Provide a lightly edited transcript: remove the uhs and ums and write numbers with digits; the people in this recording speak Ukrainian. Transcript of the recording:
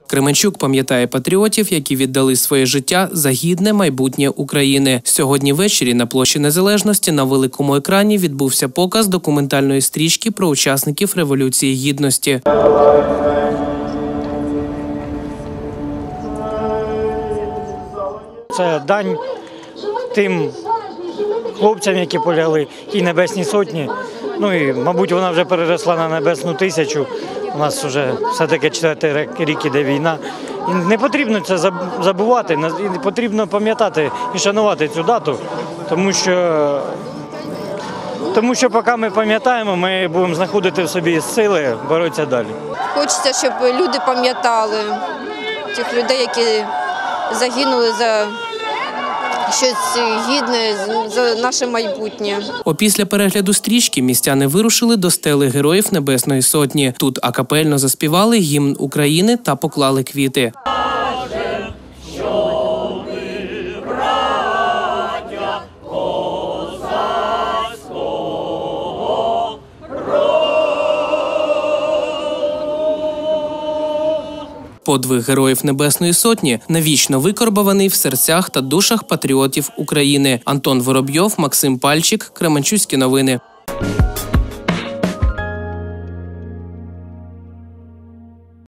Кременчук пам'ятає патріотів, які віддали своє життя за гідне майбутнє України. Сьогодні ввечері на площі Незалежності на великому екрані відбувся показ документальної стрічки про учасників Революції Гідності. Це дань тим хлопцям, які полягли, тій Небесній Сотні. Ну і, мабуть, вона вже переросла на Небесну Тисячу. У нас вже все-таки 4-й рік іде війна. І не потрібно це забувати, і потрібно пам'ятати і шанувати цю дату, тому що поки ми пам'ятаємо, ми будемо знаходити в собі сили боротися далі. Хочеться, щоб люди пам'ятали тих людей, які загинули за щось гідне, за наше майбутнє. Опісля перегляду стрічки містяни вирушили до стели Героїв Небесної Сотні. Тут акапельно заспівали гімн України та поклали квіти. Подвиг Героїв Небесної Сотні навічно викорбований в серцях та душах патріотів України. Антон Воробйов, Максим Пальчик, Кременчуцькі новини.